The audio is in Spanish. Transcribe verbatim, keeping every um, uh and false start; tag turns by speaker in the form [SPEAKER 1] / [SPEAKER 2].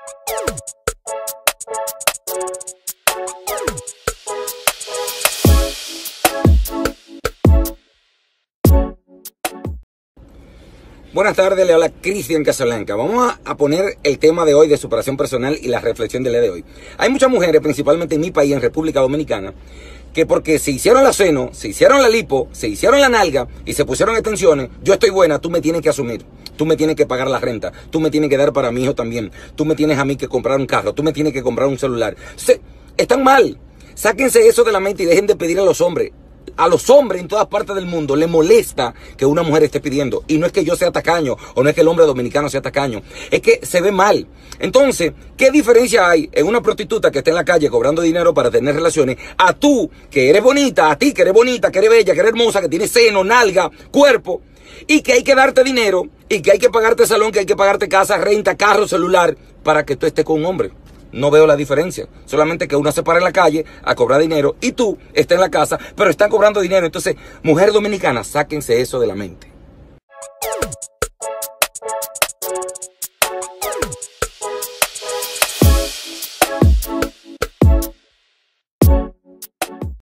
[SPEAKER 1] Buenas tardes, le habla Cristian Casablanca. Vamos a, a poner el tema de hoy de superación personal y la reflexión del día de hoy. Hay muchas mujeres, principalmente en mi país, en República Dominicana, que porque se hicieron la seno, se hicieron la lipo, se hicieron la nalga y se pusieron extensiones, yo estoy buena, tú me tienes que asumir, tú me tienes que pagar la renta, tú me tienes que dar para mi hijo también, tú me tienes a mí que comprar un carro, tú me tienes que comprar un celular. Se, están mal. Sáquense eso de la mente y dejen de pedir a los hombres. A los hombres en todas partes del mundo les molesta que una mujer esté pidiendo. Y no es que yo sea tacaño, o no es que el hombre dominicano sea tacaño. Es que se ve mal. Entonces, ¿qué diferencia hay en una prostituta que está en la calle cobrando dinero para tener relaciones, a tú, que eres bonita, a ti que eres bonita, que eres bella, que eres hermosa, que tienes seno, nalga, cuerpo, y que hay que darte dinero, y que hay que pagarte salón, que hay que pagarte casa, renta, carro, celular, para que tú estés con un hombre? No veo la diferencia. Solamente que una se para en la calle a cobrar dinero y tú estás en la casa, pero están cobrando dinero. Entonces, mujer dominicana, sáquense eso de la mente.